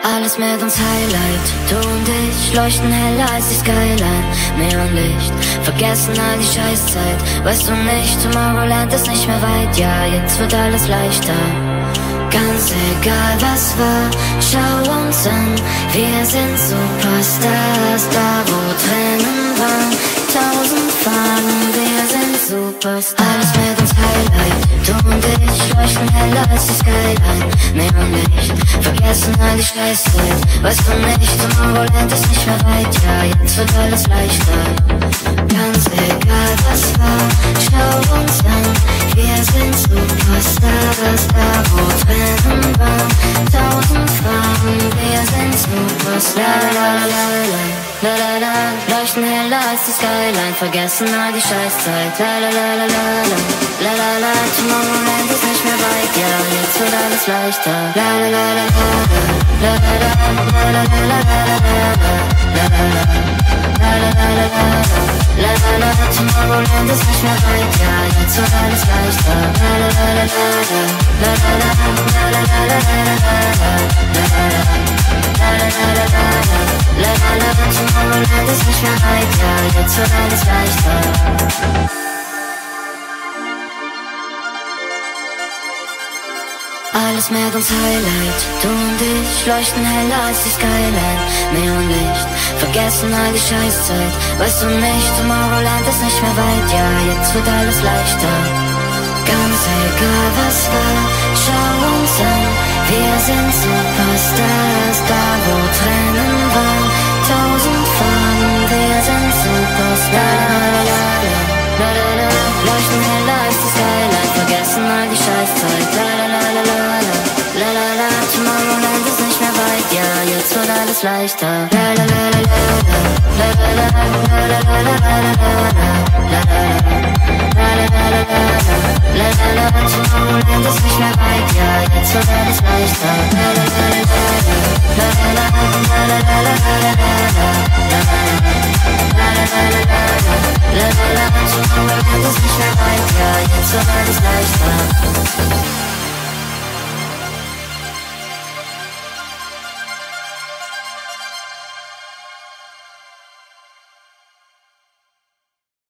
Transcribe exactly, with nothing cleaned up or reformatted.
Alles mit uns Highlight, du und ich leuchten heller als die Skyline. Neonlicht, vergessen all die Scheißzeit. Weißt du nicht, Tomorrowland ist nicht mehr weit. Ja, jetzt wird alles leichter. Ganz egal was war, schau uns an. Wir sind Superstars, da wo Tränen waren. Tausend Fahnen, wir sind Superstars. Alles mit uns Highlight, du und ich leuchten heller als die Skyline. Neonlicht, vergessen all die Scheißzeit. Weißt du nicht, Tomorrowland ist nicht mehr weit. Ja, jetzt wird alles leichter. Ganz egal was war, schau uns an. Wir sind Superstars, da wo Tränen waren. Tausend Farben, wir sind Superstars. La la la la la la la, leuchten heller als die Skyline. Vergessen all die Scheißzeit. La la la la la la la la la, Tomorrowland ist nicht mehr weit. Ja, jetzt wird alles leichter. La la la la la la la la la la la la la la la. La la la la la la la la, Tomorrowland ist nicht mehr weit. Ja, jetzt wird alles leichter. La la la la la la la la la la la la la la la, Tomorrowland ist nicht mehr weit. Ja, jetzt wird alles leichter. Alles mit uns Highlight, du und ich leuchten heller als die Skyline. Neonlicht, vergessen all die Scheißzeit. Weißt du nicht, Tomorrowland ist nicht mehr weit. Ja, jetzt wird alles leichter. Ganz egal was war, schau uns an. Wir sind Superstars, da wo Tränen waren. Tausend Farben, wir sind Superstars. La la la la, leuchten heller als die Skyline. Vergessen all die Scheißzeit. La la la la la la la la, Tomorrowland ist nicht mehr weit. Ja, jetzt wird alles leichter. La la la la la la la la la la la la la la la, Tomorrowland ist nicht mehr weit. Ja, jetzt wird alles leichter. La la la la la la la la la la la la la, Tomorrowland ist nicht mehr weit. Ja, jetzt wird alles leichter.